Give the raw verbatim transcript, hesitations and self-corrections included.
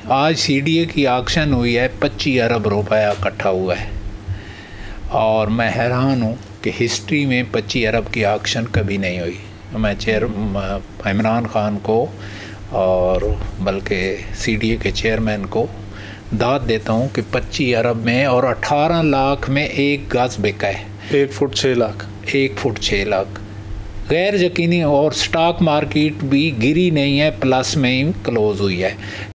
आज सीडीए की ऑक्शन हुई है, पच्चीस अरब रुपया इकट्ठा हुआ है और मैं हैरान हूँ कि हिस्ट्री में पच्चीस अरब की ऑक्शन कभी नहीं हुई। मैं चेयर इमरान खान को और बल्कि सीडीए के चेयरमैन को दाद देता हूँ कि पच्चीस अरब में और अठारह लाख में एक गज बिका है। एक फुट छः लाख एक फुट छः लाख गैर यकीनी। और स्टॉक मार्केट भी गिरी नहीं है, प्लस में ही क्लोज हुई है।